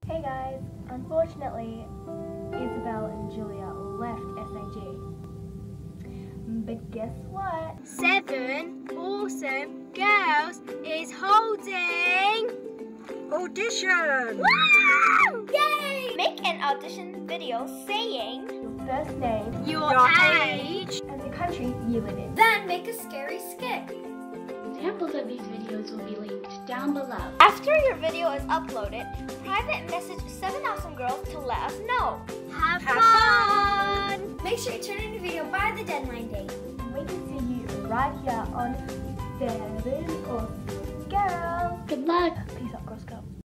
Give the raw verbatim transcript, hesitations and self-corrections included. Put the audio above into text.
Hey guys, unfortunately, Isabel and Julia left S A G. But guess what? Seven Awesome Gurlz is holding Audition! Woo! Yay! Make an audition video saying Your first name, your, your age, and the country you live in. then make a scary skit. Examples of these videos will be linked down below. After your video is uploaded, private message Seven Awesome Gurlz to let us know. Have, Have fun! Make sure you turn in the video by the deadline date. And we can see you right here on Seven Awesome Gurlz. Good luck!